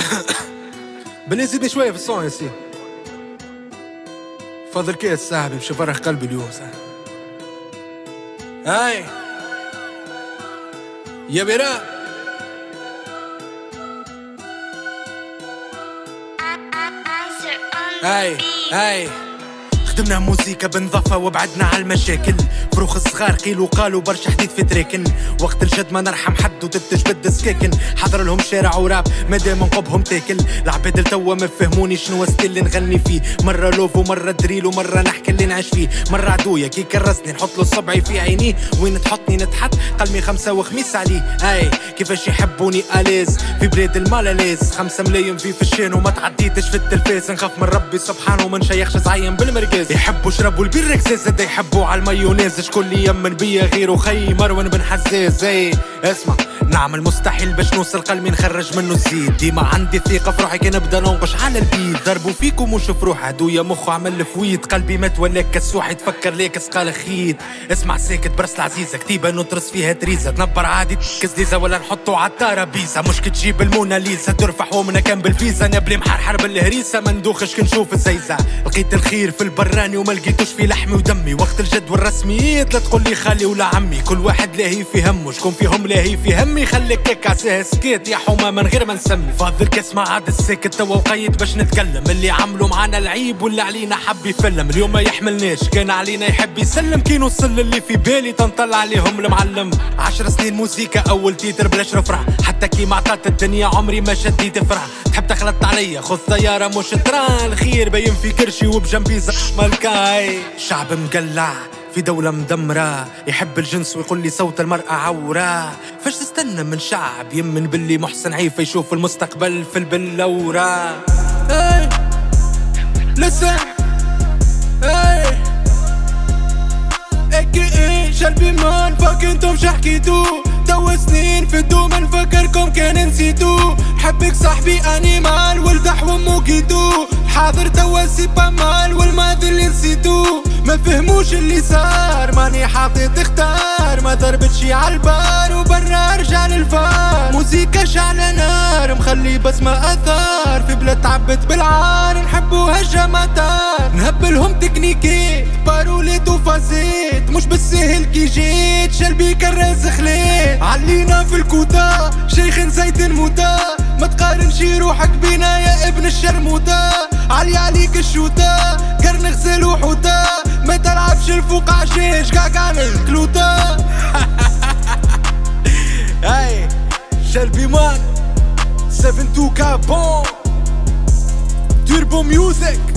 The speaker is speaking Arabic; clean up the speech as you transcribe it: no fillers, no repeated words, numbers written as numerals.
بني زيدني شوية في الصون يا سي. فاضل كيس صاحبي مش فرح قلبي اليوم صاحبي. هاي يا بيرا هاي خدمنا موسيقى بنظافة وبعدنا على المشاكل. فروخ الصغار قيلوا قالوا برشا حديد في تريكن. وقت الجد ما نرحم حد وتتجبد سكاكن. حضر لهم شارع وراب مادام نقبهم تاكل. العباد التوا ما فهموني شنو ستيل اللي نغني فيه. مرة لوف ومرة دريل ومرة نحكي اللي نعيش فيه. مرة عدويا كي كرسني نحط له صبعي في عينيه. وين تحطني نتحط قلبي 5 وخميس عليه. هاي كيفاش يحبوني أليز في بلاد المالاليز. 5 ملايين في الشين وما تعديتش في التلفاز. نخاف من ربي سبحانه ومن شيخش زعيم بالمركز. يحبوا شربوا البير كزاز زاد يحبوا على المايونيز. شكون اللي يمن بيا غيره خي مروان بن حزاز. اسمع نعمل مستحيل باش نوصل قلبي نخرج منه الزيت. ديما عندي ثقة في روحي كي نبدا ننقش على البيت. ضربوا فيكم وشوف روح عدويا مخو عمل فويت. قلبي مات ولا كسوح يتفكر ليك سقال خيط. اسمع ساكت برس العزيزة كتيبة نطرس فيها تريزة. تنبر عادي كزديزة ولا نحطو عالترابيزة. مش كي تجيب الموناليزا ترفع ومنا كان بالفيزا. نبلي محرحر بالهريسة ما ندوخش كي نشوف الزيزة. لقيت الخير في البراني وما لقيتوش في لحمي ودمي. وقت الجد والرسميات لا تقول لي خالي ولا عمي. كل واحد لاهي في همه شكون فيهم لاهي في همي. خليك هيك عساه سكيت يا حومه من غير ما نسمي. فاضل كاس ما عاد الساكت توا وقيد باش نتكلم. اللي عملوا معانا العيب واللي علينا حب يفلم. اليوم ما يحملناش كان علينا يحب يسلم. كي نوصل اللي في بالي تنطلع عليهم المعلم. 10 سنين موسيقى اول تيتر بلاش رفرع. حتى كي ما عطات الدنيا عمري ما شديت فرع. تحب تخلط عليا خذ طياره مش تران. الخير باين في كرشي وبجنبي ملكاي. شعب مقلع في دولة مدمرة. يحب الجنس ويقول لي صوت المرأة عورة. فاش تستنى من شعب يمن باللي محسن عيفة يشوف المستقبل في البلورة. لسه اكي شربي مان فاك انتم شحكيتو. توا سنين في الدوم نفكركم كان نسيتو. حبك صاحبي انيمال والدح وامو كيتو. حاضر توا سي بامال والماضي اللي نسيتو. ما فهموش اللي صار ماني حاطط اختار. ما ضربتش عالبار وبرا رجع للفار. موسيقى شعلة نار مخلي بسمة اثار. في بلاد تعبت بالعار نحبوها الجماتار. نهبلهم تكنيكيت باروليت وفازيت. مش بالسهل كي جيت شلبي كراز خليت. علينا في الكوتا شيخ زيت موتا. ما تقارنش روحك بينا يا ابن الشرموطة. علي عليك الشوطة قرن غسل وحوطة. ما تلعبش الفوق عشيش قاع الكلوطة. هاي شلبي مان 72 كابون توربو ميوزك.